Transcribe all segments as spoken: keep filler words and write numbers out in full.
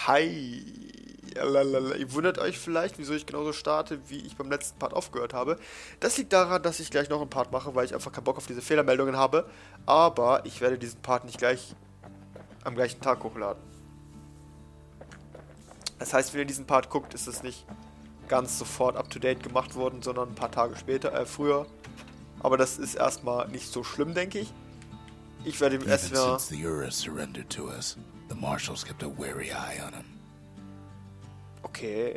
Hi. Lalalala. Ihr wundert euch vielleicht, wieso ich genauso starte, wie ich beim letzten Part aufgehört habe. Das liegt daran, dass ich gleich noch einen Part mache, weil ich einfach keinen Bock auf diese Fehlermeldungen habe. Aber ich werde diesen Part nicht gleich am gleichen Tag hochladen. Das heißt, wenn ihr diesen Part guckt, ist es nicht ganz sofort up-to-date gemacht worden, sondern ein paar Tage später, äh, früher. Aber das ist erstmal nicht so schlimm, denke ich. Ich werde ihm erstmal... Okay.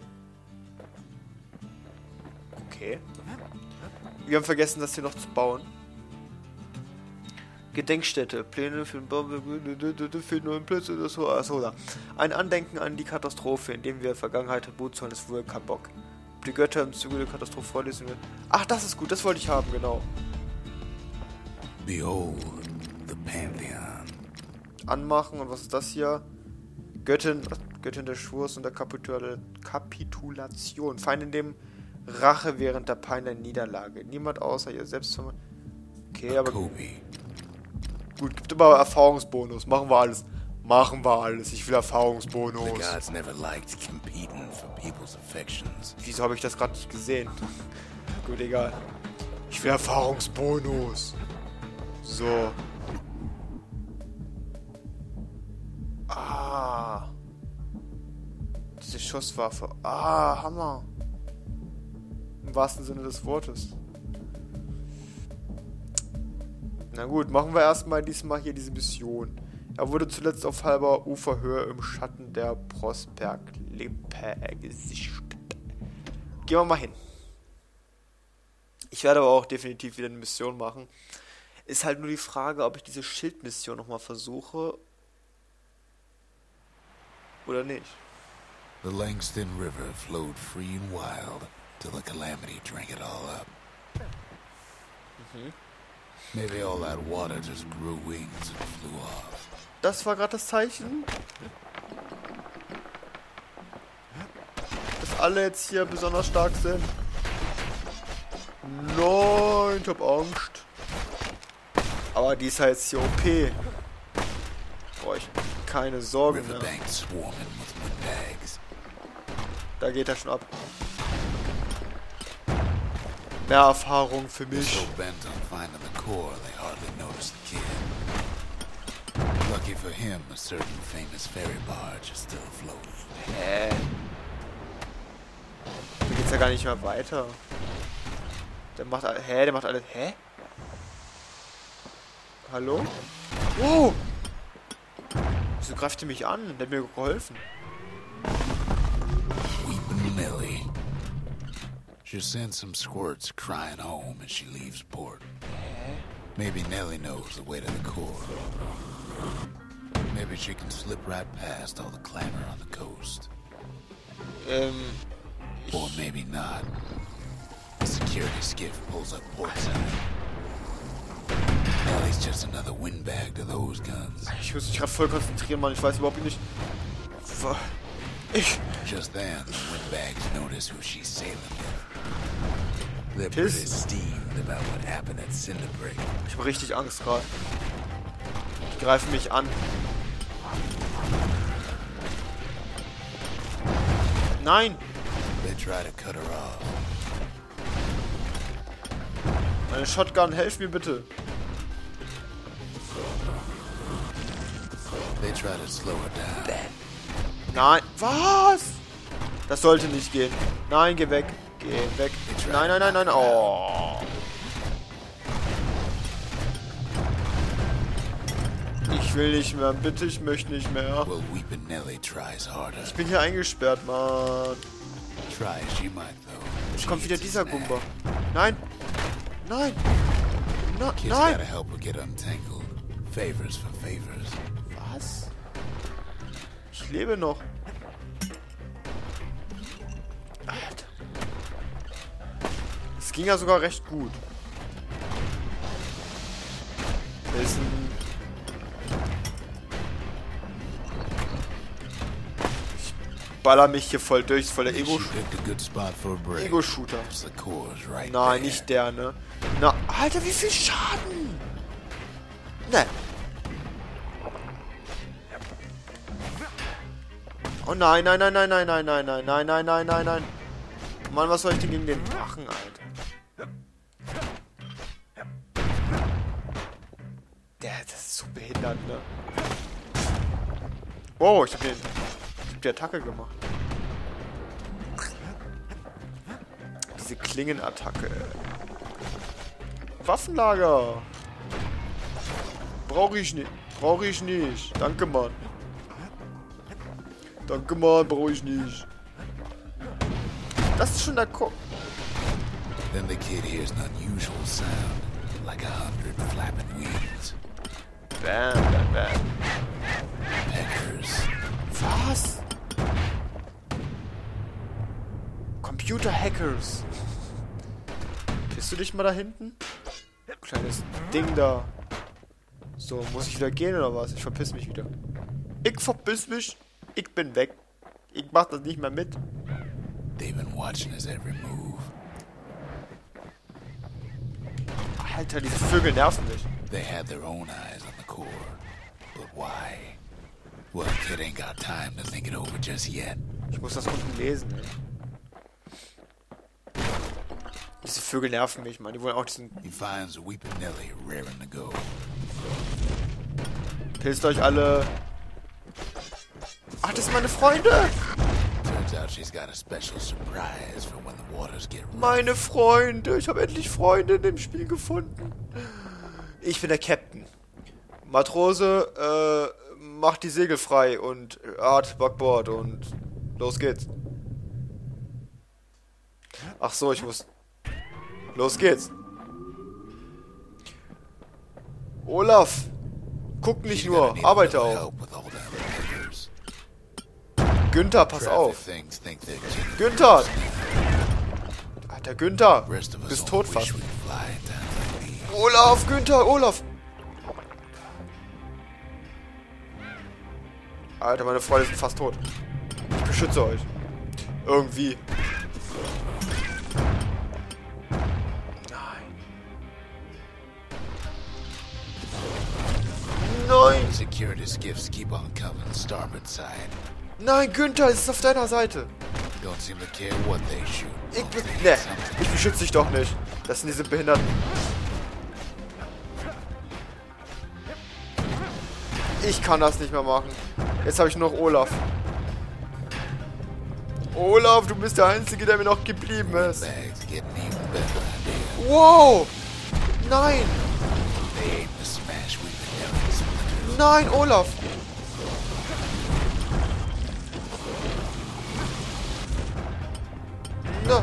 Okay. Wir haben vergessen, das hier noch zu bauen. Gedenkstätte. Pläne für den fehlt nur ein Platz oder so. Achso, da. Ein Andenken an die Katastrophe, in dem wir in der Vergangenheit Tribut zollen des Vulkanbock. Die Götter im Zuge der Katastrophe vorlesen wir. Ach, das ist gut. Das wollte ich haben, genau. Behold, the Pantheon. Anmachen. Und was ist das hier? Göttin, Göttin des Schwurs und der Kapitul Kapitulation. Feinde dem Rache während der Pein der Niederlage. Niemand außer ihr selbst. Okay, aber... Kobe. Gut, gibt aber Erfahrungsbonus. Machen wir alles. Machen wir alles. Ich will The Erfahrungsbonus. gods never liked competing for people's affections. Wieso habe ich das gerade nicht gesehen? Gut, egal. Ich will Erfahrungsbonus. So. Ah. Diese Schusswaffe. Ah, Hammer. Im wahrsten Sinne des Wortes. Na gut, machen wir erstmal diesmal hier diese Mission. Er wurde zuletzt auf halber Uferhöhe im Schatten der Prosperglippe gesichtet. Gehen wir mal hin. Ich werde aber auch definitiv wieder eine Mission machen. Ist halt nur die Frage, ob ich diese Schildmission nochmal versuche oder nicht. The Langston River flowed free and wild till the calamity drank it all up. Mhm. Maybe all that water just grew wings and flew off. Das war gerade das Zeichen, dass alle jetzt hier besonders stark sind. Nein, ich hab Angst. Aber die ist halt jetzt hier O P. Brauche ich keine Sorgen mehr. Riverbank swarming with windbags. Da geht er schon ab. Mehr Erfahrung für They're mich. so bent on finding the core, they hardly notice the kid. Lucky for him, a certain famous ferry barge is still afloat. Hä? Da geht's ja gar nicht mehr weiter. Der macht alles. Hä? Der macht alles. Hä? Hallo? Oh! Wieso greift ihr mich an? Der hat mir geholfen. Weeping Nelly. She sends some squirts crying home as she leaves port. Maybe Nelly knows the way to the core. Maybe she can slip right past all the clamor on the coast. Ähm. Or maybe not. The security skiff pulls up portside. Nelly's just another windbag to those guns. Ich muss mich gerade voll konzentrieren, Mann. Ich weiß überhaupt nicht. Ich. Just then, the windbags notice who she's sailing with. They're Tis. pretty steamed about what happened at Cinderbreak. Ich habe richtig Angst gerade. Die greifen mich an. Nein! They try to cut her off. Meine Shotgun, helf mir bitte. They try to slow her down. Nein. Was? Das sollte nicht gehen. Nein, geh weg. Geh weg. Nein, nein, nein, nein. Oh. Ich will nicht mehr. Bitte, ich möchte nicht mehr. Well, Weepin' Nelly tries harder. Ich bin hier eingesperrt, Mann. Try as she might, though. Jetzt kommt wieder dieser Gumba. Nein. Nein. Na, Kids nein. gotta help her get untangled. Favors for favors. Was? Ich lebe noch. Alter. Es ging ja sogar recht gut. Da ist ein... Ich baller mich hier voll durch. Ist voll der She Ego- picked a good spot for a break. Ego-Shooter. The core's right Nein, there. nicht der, ne? Na, Alter, wie viel Schaden? Ne. Oh nein, nein, nein, nein, nein, nein, nein, nein, nein, nein, nein, nein, nein. Mann, was soll ich denn gegen den machen, Alter? Der, das ist so behindert, ne? Wow, ich hab, den, ich hab die Attacke gemacht. Diese Klingenattacke. Waffenlager. Brauche ich nicht. Brauche ich nicht. Danke, Mann. Danke, Mann. Brauche ich nicht. Das ist schon der Kopf. Then the kid hears an unusual sound, like a hundred flapping wings. Bam, bam, bam. Peckers. Was? Computer-Hackers. Bist du dich mal da hinten? Kleines Ding da. So, muss ich wieder gehen oder was? Ich verpiss mich wieder. Ich verpiss mich. Ich bin weg. Ich mach das nicht mehr mit. They've been watching his every move. Alter, diese Vögel nerven mich. They had their own eyes on the core. But why? Well, kid ain't got time to think it over just yet. Ich muss das unten lesen, ey. Diese Vögel nerven mich, Mann. Die wollen auch diesen... He finds a weeping Nelly raring to go. Pilzt euch alle. Ach, das sind meine Freunde. Turns out she's got a special surprise for when the waters get rough. Meine Freunde. Ich habe endlich Freunde in dem Spiel gefunden. Ich bin der Captain. Matrose, äh, macht die Segel frei und Art Backbord und los geht's. Ach so, ich muss... Los geht's. Olaf, guck nicht nur, arbeite auch. Günther, pass auf. Günther! Alter, Günther, du bist tot fast. Olaf, Günther, Olaf! Alter, meine Freunde sind fast tot. Ich beschütze euch. Irgendwie. Nein! Security skiffs keep on coming, starboard side. Nein, Günther, es ist auf deiner Seite. Don't seem to care what they shoot. Ich, be ne, ich beschütze dich doch nicht. Das sind diese Behinderten. Ich kann das nicht mehr machen. Jetzt habe ich nur noch Olaf. Olaf, du bist der Einzige, der mir noch geblieben ist. Wow! Nein! Nein, Olaf! Na.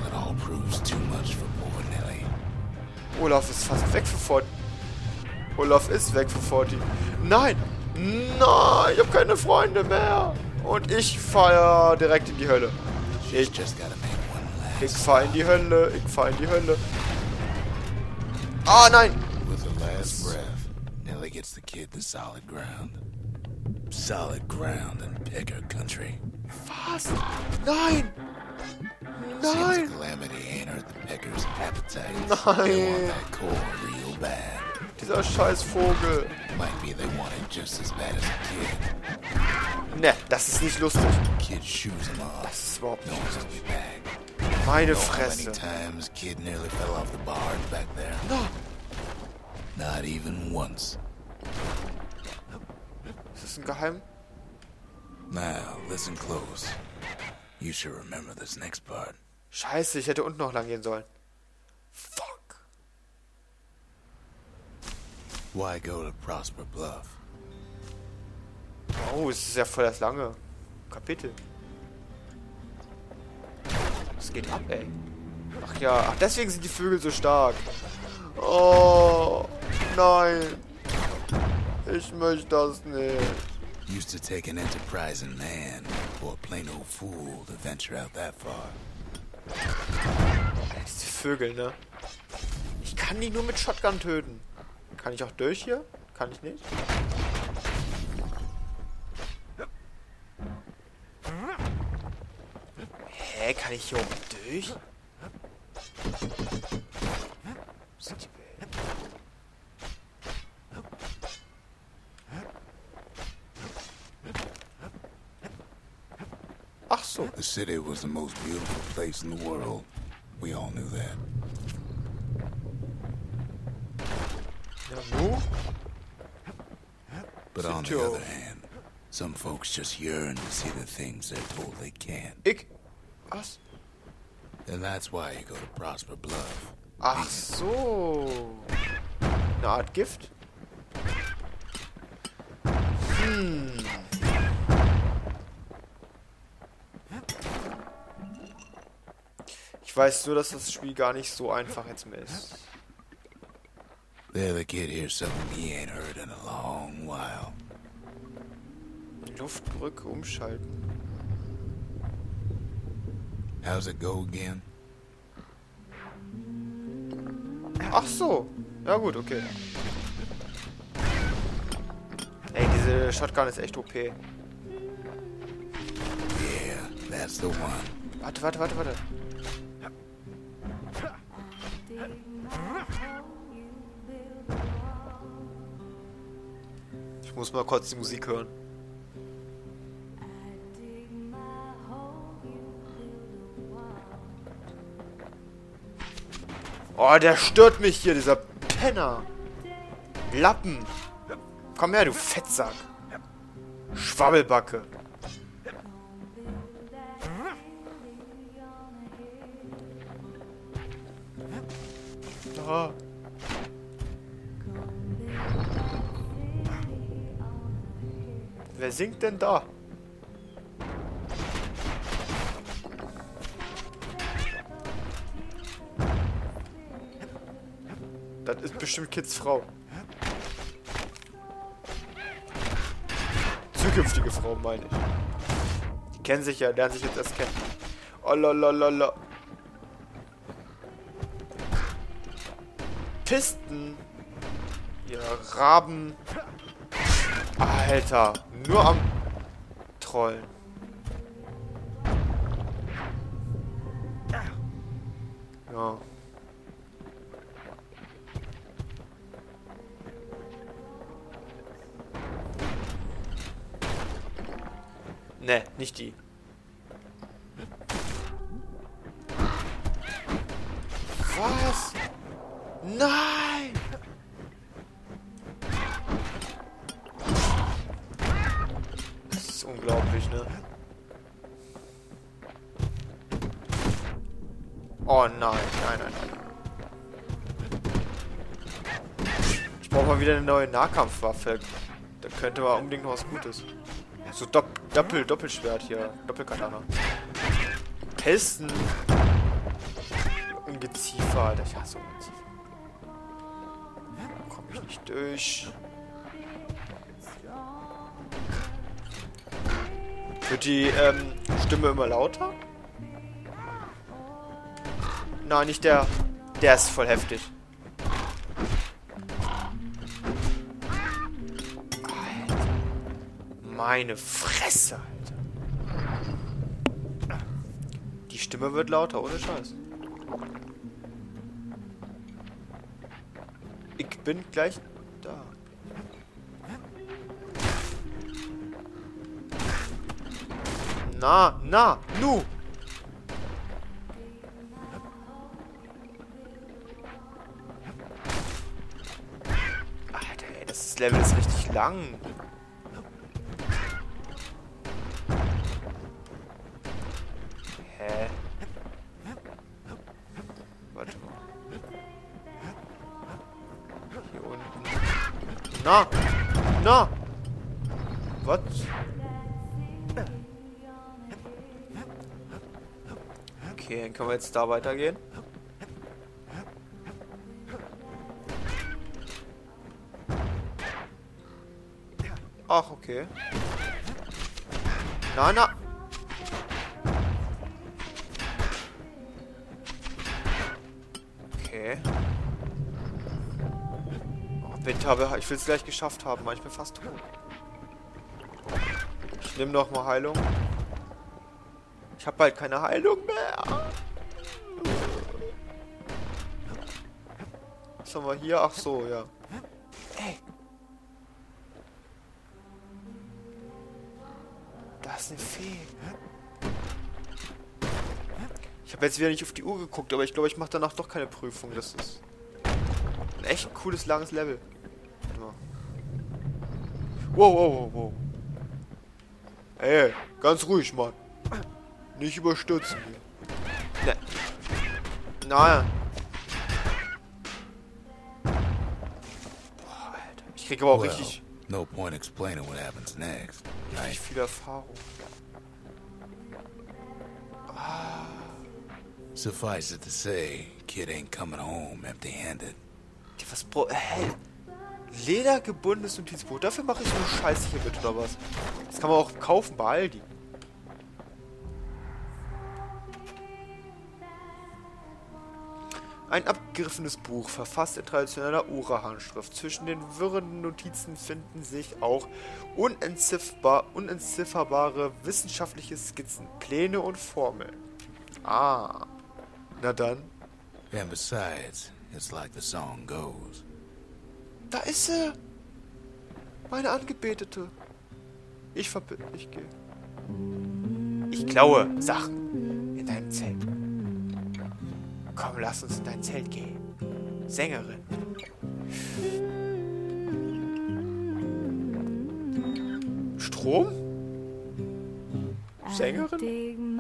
Olaf ist fast weg für Forty. Olaf ist weg für Forty. Nein! Nein! Ich habe keine Freunde mehr! Und ich fahre direkt in die Hölle. Ich, ich fahre in die Hölle. Ich fahre in die Hölle. Ah, nein! Nelly gets the kid to solid ground. Solid ground in Pecker country. Was? Nein! Nein! Seems calamity ain't hurt the Peckers' appetite. Nein! They want that core real bad. Dieser scheiß Vogel. Might be they want it just as bad as a kid. Ne, das ist nicht lustig. Kid shoes him off. Das ist überhaupt No nicht one's lustig. gonna be back. Meine Know how many Fresse. times kid nearly fell off the barge back there? No. Not even once. Ist das ein Geheim? Now, listen close. You should remember this next part. Scheiße, ich hätte unten noch lang gehen sollen. Fuck. Why go to Prosper Bluff? Oh, es ist ja voll das lange Kapitel. Was geht ab, ey? Ach ja, ach deswegen sind die Vögel so stark. Oh, nein. Ich möchte das nicht. Used to take an enterprising man or a plain old fool to venture out that far. Diese Vögel, ne? Ich kann die nur mit Shotgun töten. Kann ich auch durch hier? Kann ich nicht? Hä, kann ich hier oben durch? Sind die Welt? Ach so. The city was the most beautiful place in the world. We all knew that. Ja, nu? But on the other hand, some folks just yearn to see the things they're told they can't. Ich? Was? And that's why you go to Prosper Bluff. Ach so. Eine Art Gift? Hm. Ich weiß nur, dass das Spiel gar nicht so einfach jetzt mehr ist. There's a kid here something he ain't heard in a long while. Luftbrücke umschalten. How's it go again? Ach so. Ja gut, okay. Ey, diese Shotgun ist echt O P. Yeah, that's the one. Warte, warte, warte, warte. Ich muss mal kurz die Musik hören. Oh, der stört mich hier, dieser Penner. Lappen. Komm her, du Fettsack. Schwabbelbacke. Da. Wer singt denn da? Das ist bestimmt Kids Frau. Zukünftige Frau, meine ich. Die kennen sich ja, lernen sich jetzt erst kennen. Oh lalalala. Pisten. Ja, Raben. Alter, nur am Trollen. Ja. Ne, nicht die. Was? Nein! Das ist unglaublich, ne? Oh nein, nein, nein, nein. Ich brauche mal wieder eine neue Nahkampfwaffe. Da könnte mal unbedingt noch was Gutes. So Dopp Doppel Doppelschwert hier. Doppelkatana. Pelzen. Ungeziefer, Alter. Ich hasse Ungeziefer. Da komme ich nicht durch. Wird die ähm, Stimme immer lauter? Nein, nicht der. Der ist voll heftig. Meine Fresse, Alter. Die Stimme wird lauter, ohne Scheiß. Ich bin gleich da. Na, na, nu! Alter, ey, das Level ist richtig lang. Hä? Warte mal. Hier unten. Na! Na! Was? Okay, dann können wir jetzt da weitergehen. Ach, okay. Na, na! Okay. Oh, bitte, aber ich will es gleich geschafft haben, weil ich bin fast tot. Ich nehme noch mal Heilung. Ich habe bald keine Heilung mehr. Was haben wir hier? Ach so, ja. Ey. Da ist eine Fee. Ich habe jetzt wieder nicht auf die Uhr geguckt, aber ich glaube, ich mache danach doch keine Prüfung. Das ist ein echt cooles, langes Level. Warte mal. Wow, wow, wow, wow. Ey, ganz ruhig, Mann. Nicht überstürzen hier. Ne. Naja. Boah, Alter. Ich krieg aber auch Well, richtig, no point explaining what happens next. richtig Right? viel Erfahrung. Suffice it to say, kid ain't coming home empty-handed. Die, was bro... Hä? Ledergebundenes Notizbuch. Dafür mache ich so einen Scheiß hier mit, oder was? Das kann man auch kaufen bei Aldi. Ein abgegriffenes Buch, verfasst in traditioneller Ura-Handschrift. Zwischen den wirrenden Notizen finden sich auch unentziffbar, unentzifferbare wissenschaftliche Skizzen, Pläne und Formeln. Ah. Na dann. And besides, it's like the song goes. Da ist sie. Meine Angebetete. Ich verbitte, ich gehe. Ich klaue Sachen in deinem Zelt. Komm, lass uns in dein Zelt gehen. Sängerin. Strom? Sängerin?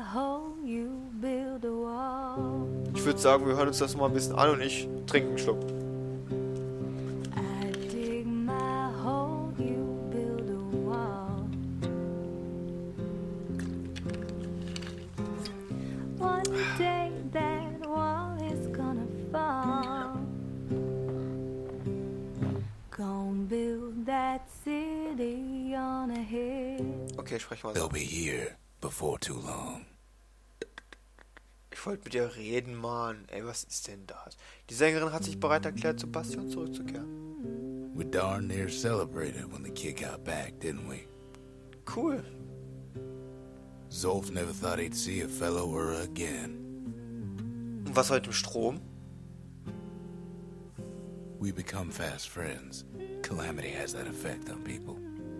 Ich würde sagen, wir hören uns das mal ein bisschen an und ich trinke einen Schluck. Okay, sprech mal so. They'll be here before too long. Ich wollte mit dir reden, Mann. Ey, was ist denn das? Die Sängerin hat sich bereit erklärt, zu Bastion zurückzukehren. We darn near celebrated when the kid got back, didn't we? Cool. Zolf never thought he'd see a fellow Ura again. Und was heute im Strom? We become fast friends. Calamity has that effect on people.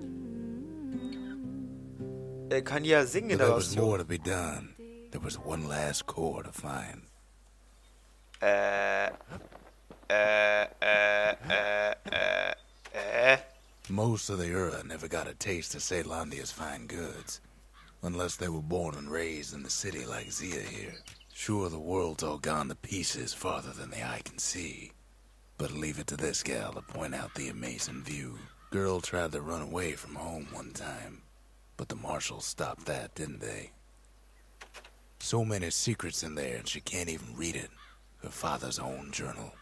Er kann ja singen in But der there was more Bastion. to be done. There was one last core to find. Äh. Äh, äh, äh, äh, äh. Most of the Ura never got a taste of Ceylondia's fine goods. Unless they were born and raised in the city like Zia here. Sure, the world's all gone to pieces farther than the eye can see. But leave it to this gal to point out the amazing view. Girl tried to run away from home one time. But the marshals stopped that, didn't they? So many secrets in there and she can't even read it. Her father's own journal.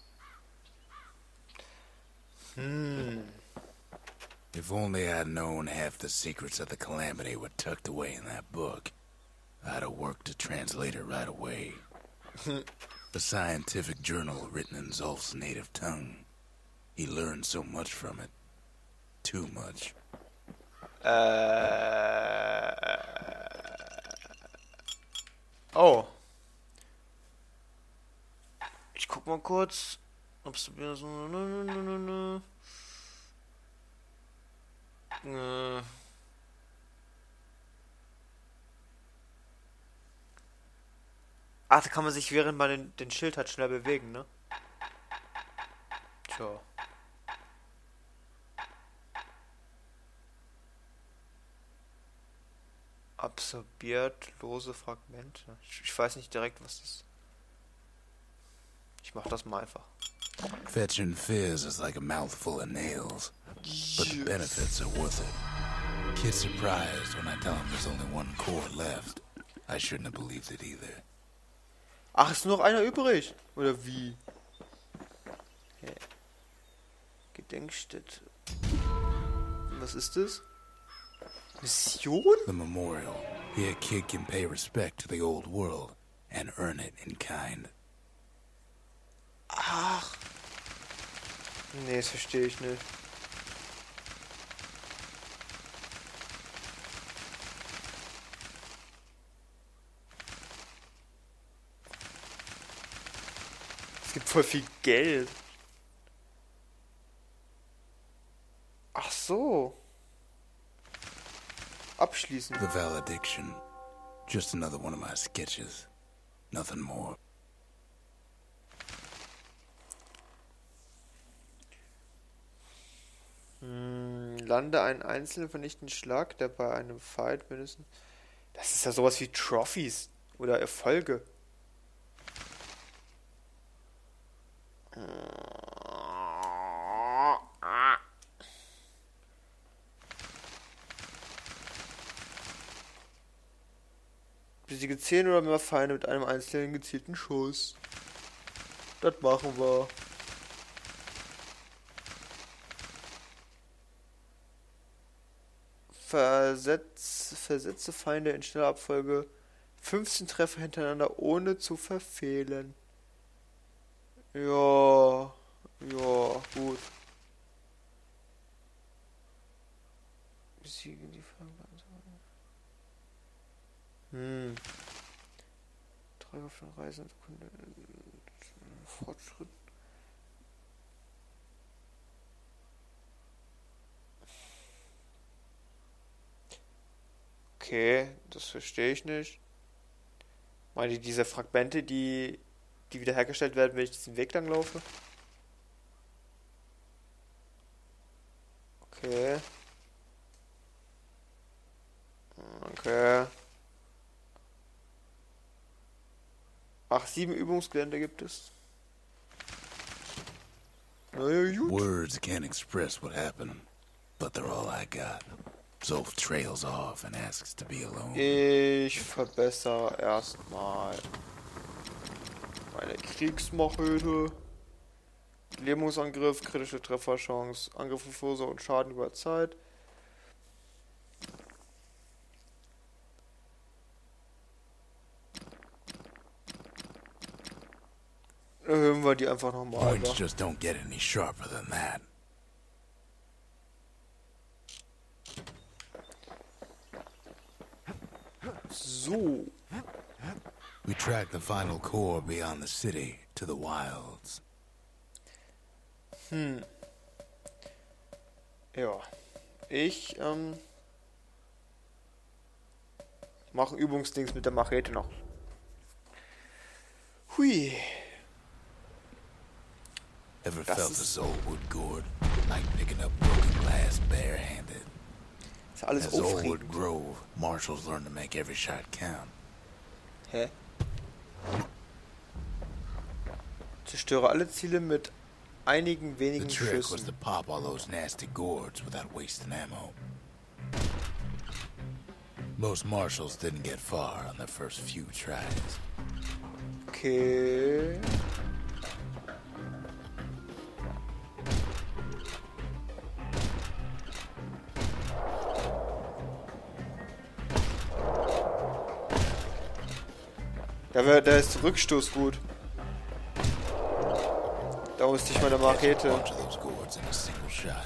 Hmm. If only I'd known half the secrets of the Calamity were tucked away in that book, I'd have worked to translate it right away. A scientific journal written in Zolf's native tongue. He learned so much from it. Too much. Äh. Oh. Ich guck mal kurz. Ob's wieder so. Nö, nö, nö, nö. Äh. Ach, da kann man sich, während man den, den Schild hat, schnell bewegen, ne? Tja. Absorbiert lose Fragmente. Ich, ich weiß nicht direkt, was das ist. Ich mach das mal einfach. Fetching fizz is like a mouthful of nails, but the benefits are worth it. Kid's surprised when I tell him there's only one core left. I shouldn't have believed it either. Ach, ist nur noch einer übrig? Oder wie? Hä? Gedenkstätte. Was ist das? Mission? The memorial. Here, kid can pay respect to the old world and earn it in kind. Ach. Nee, das verstehe ich nicht. Es gibt voll viel Geld. Ach so. Abschließen. The valediction. Just another one of my sketches. Nothing more. Hm, lande einen einzelnen vernichtenden Schlag, der bei einem Fight mindestens... Das ist ja sowas wie Trophies oder Erfolge. Besiege zehn oder mehr Feinde mit einem einzelnen gezielten Schuss. Das machen wir. Versetz, versetze Feinde in schneller Abfolge fünfzehn Treffer hintereinander, ohne zu verfehlen. Ja, ja, gut. Besiegen die Feinde. Hm. Drei auf den Reisen. Fortschritt. Okay, das verstehe ich nicht. Meine ich diese Fragmente, die, die wiederhergestellt werden, wenn ich diesen Weg lang laufe? Okay. Okay. Ach, sieben Übungsgelände gibt es. Naja, gut. Words can't express what happened, but they're all I got. Zolf trails off and asks to be alone. Ich verbessere erstmal meine Kriegsmachete. Lähmungsangriff, kritische Trefferchance, Angriffe verursachen und Schaden über Zeit. Erhöhen wir die einfach nochmal. Points just don't get any sharper than that. So. We track the final core beyond the city to the wilds. Hm. Ja. Ich, ähm... mache Übungsdings mit der Machete noch. Hui. Ever Das felt ist- a soul would gourd, like picking up broken glass barehanded? Ist alles As Oldwood aufregend. Grove, marshals learn to make every shot count. Hä? Zerstöre alle Ziele mit einigen The wenigen trick was to Schüssen. pop all those nasty gourds without wasting ammo. Most marshals didn't get far on their first few tries. Okay. Da, wär, da ist Rückstoß gut. Da musste ich meine Catch a Machete. bunch of those gourds in a single shot.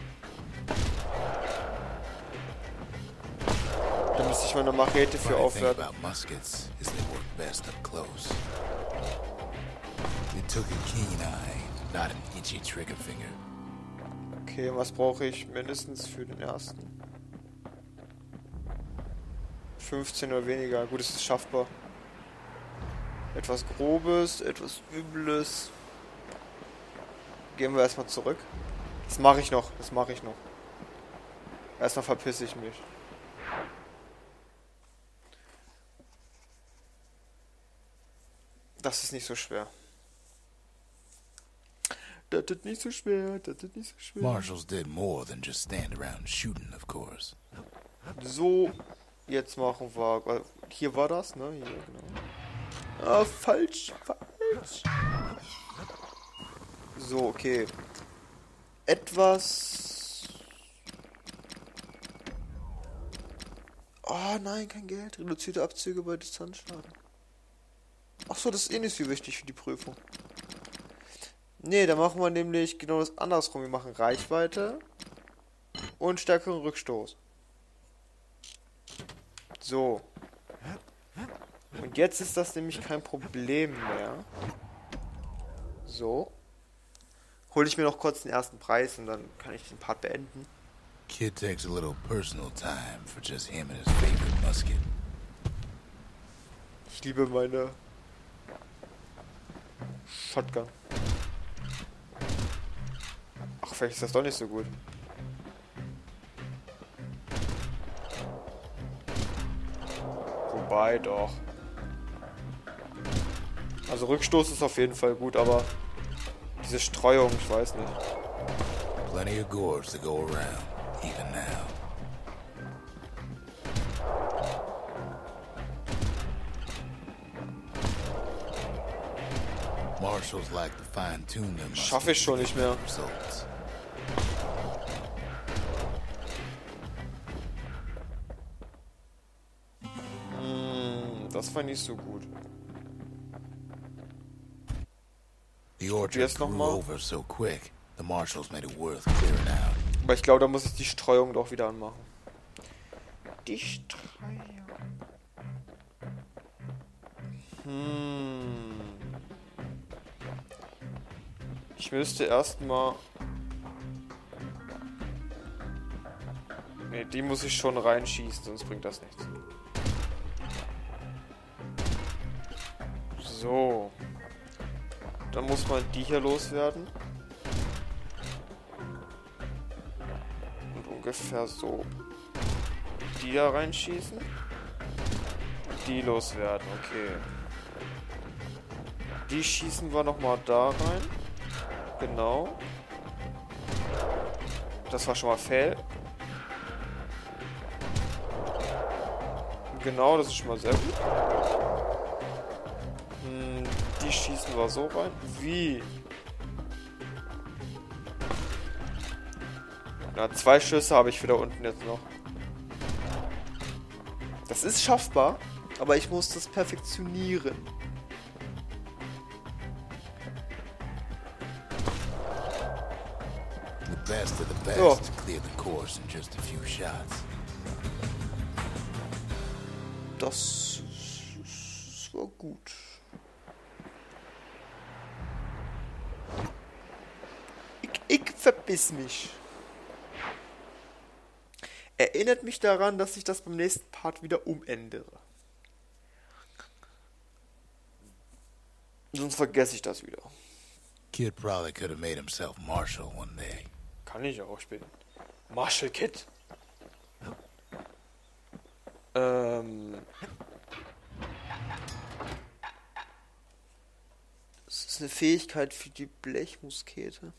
Da müsste ich meine Machete für Funny thing aufwerten. about muskets is they work best up close. It took a keen eye, not an itchy trigger finger. Okay, was brauche ich mindestens für den ersten? fünfzehn oder weniger. Gut, es ist schaffbar. Etwas Grobes, etwas Übles. Gehen wir erstmal zurück. Das mache ich noch, das mache ich noch. Erstmal verpisse ich mich. Das ist nicht so schwer. Das ist nicht so schwer, das ist nicht so schwer. Marshals did more than just stand around shooting, of course. So, jetzt machen wir... Hier war das, ne? Hier, genau. Ah, falsch, falsch. So, okay. Etwas... Oh nein, kein Geld. Reduzierte Abzüge bei Distanzschaden. Achso, das ist eh nicht so wichtig für die Prüfung. Ne, da machen wir nämlich genau das andersrum. Wir machen Reichweite und stärkeren Rückstoß. So. Und jetzt ist das nämlich kein Problem mehr. So. Hole ich mir noch kurz den ersten Preis und dann kann ich den Part beenden. Kid takes a little personal time for just him and his favorite musket. Ich liebe meine Shotgun. Ach, vielleicht ist das doch nicht so gut. Wobei doch. Also Rückstoß ist auf jeden Fall gut, aber diese Streuung, ich weiß nicht. Plenty of gourds to go around, even now. Marshals like to fine-tune them. Schaffe ich schon nicht mehr. Results. Hm, das war nicht so gut. The orchard Jetzt noch grew mal. over so quick. The marshals made it worth clearing out. Aber ich glaube, da muss ich die Streuung doch wieder anmachen. Die Streuung. Hm. Ich müsste erstmal. Ne, die muss ich schon reinschießen, sonst bringt das nichts. So. Dann muss man die hier loswerden. Und ungefähr so. Die da reinschießen. Die loswerden, okay. Die schießen wir nochmal da rein. Genau. Das war schon mal fail. Genau, das ist schon mal sehr gut. Hm, die schießen wir so rein. Wie? Na, zwei Schüsse habe ich für da unten jetzt noch. Das ist schaffbar, aber ich muss das perfektionieren. The best of the best Ja. clear the course in just a few shots. Das, das war gut. Ich, ich verbiss mich. Erinnert mich daran, dass ich das beim nächsten Part wieder umändere. Sonst vergesse ich das wieder. Kid probably could have made himself marshal one day. Kann ich auch spielen. Marshall Kid. Ähm. Das ist eine Fähigkeit für die Blechmuskete.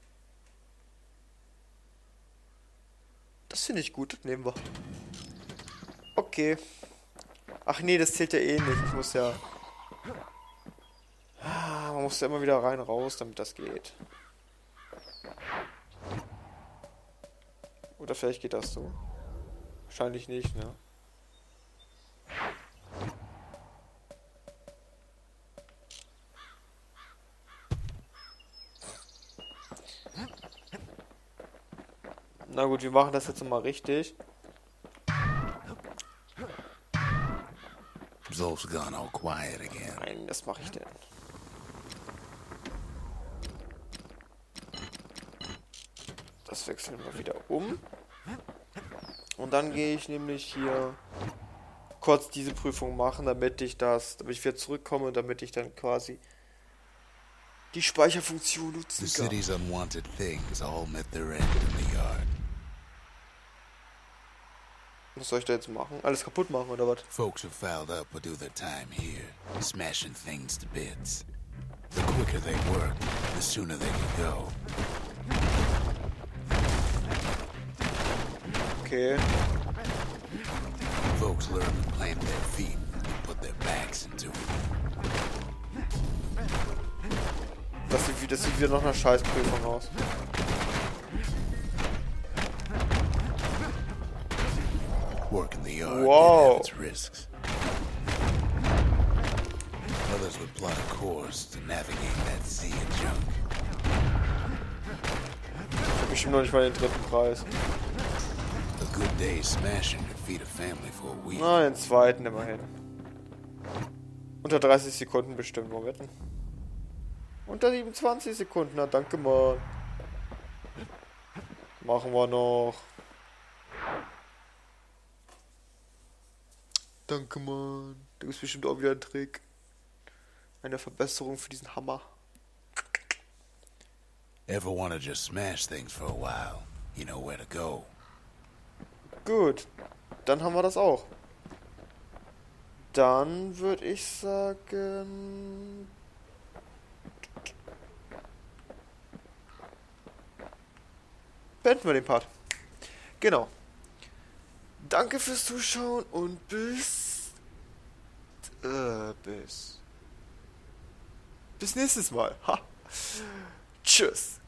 Das finde ich gut, das nehmen wir. Okay. Ach nee, das zählt ja eh nicht. Ich muss ja... Ah, man muss ja immer wieder rein, raus, damit das geht. Oder vielleicht geht das so. Wahrscheinlich nicht, ne? Na gut, wir machen das jetzt mal richtig. Zolf's gone all quiet again. Nein, das mache ich denn. Das wechseln wir wieder um. Und dann gehe ich nämlich hier kurz diese Prüfung machen, damit ich das, damit ich wieder zurückkomme und damit ich dann quasi die Speicherfunktion nutzen The kann. city's unwanted things all met their end in the yard. Was soll ich da jetzt machen? Alles kaputt machen oder was? Folks who fouled up will do their time here, smashing things to bits. The quicker they work, the sooner they can go. Okay. Folks learn to plant their feet and put their backs into it. Das sieht, wie- das sieht wieder nach einer Scheißprüfung aus. Work in the yard Wow. did have its risks. Others would plot a course to navigate that sea of junk. Ich hab bestimmt noch nicht mal den dritten Preis. A good day smashing could feed a family for a week. Na, den zweiten immerhin. Unter dreißig Sekunden bestimmt, wo wetten? Unter siebenundzwanzig Sekunden, na danke mal. Machen wir noch. Danke, Mann. Da ist bestimmt auch wieder ein Trick. Eine Verbesserung für diesen Hammer. Ever want to just smash things for a while, you know where to go. Gut, dann haben wir das auch. Dann würde ich sagen... beenden wir den Part. Genau. Danke fürs Zuschauen und bis... Äh, bis... Bis nächstes Mal. Ha. Tschüss.